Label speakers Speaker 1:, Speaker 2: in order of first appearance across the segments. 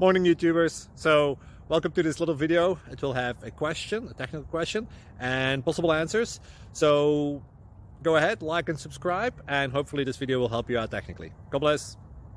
Speaker 1: Morning YouTubers. So welcome to this little video. It will have a question, a technical question, and possible answers. So go ahead, like and subscribe, and hopefully this video will help you out technically. God bless.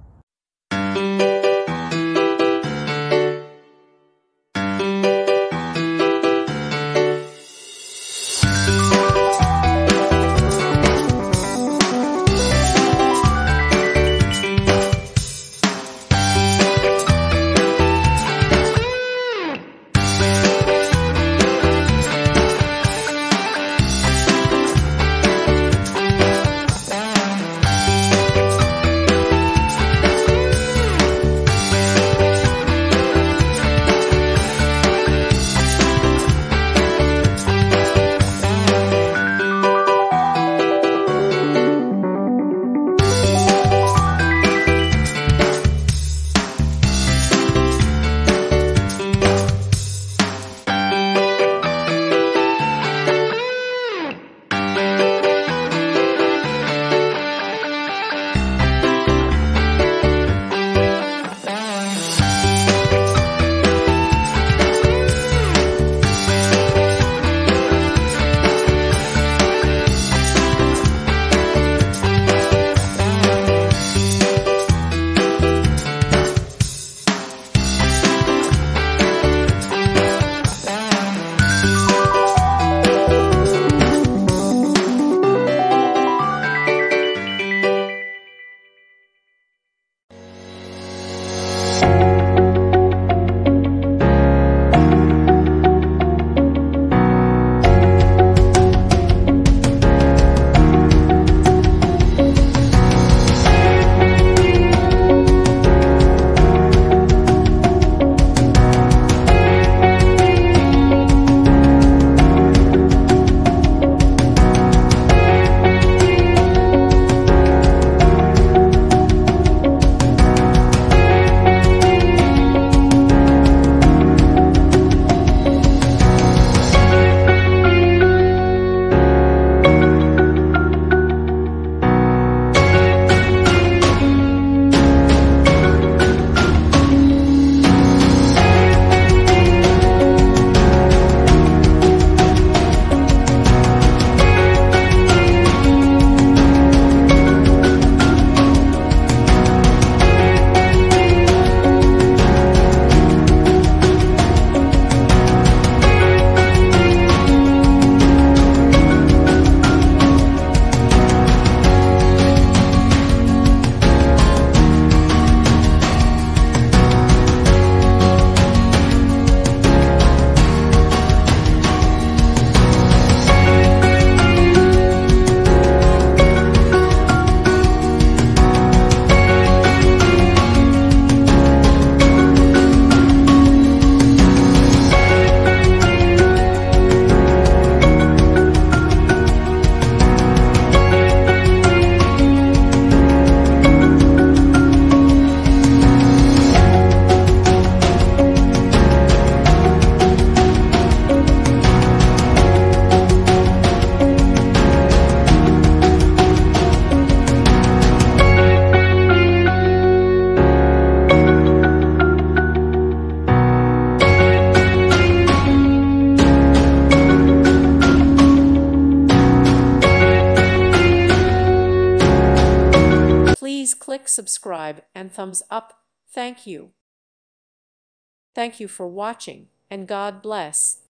Speaker 2: Please click subscribe and thumbs up. Thank you. Thank you for watching, and God bless.